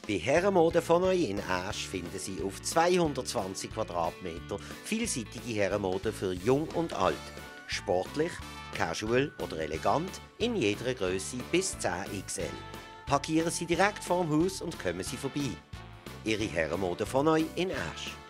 Bei Herrenmode von euch in Asch finden Sie auf 220 Quadratmeter vielseitige Herrenmode für Jung und Alt. Sportlich, casual oder elegant in jeder Größe bis 10XL. Parkieren Sie direkt vorm Haus und kommen Sie vorbei. Ihre Herrenmode von euch in Asch.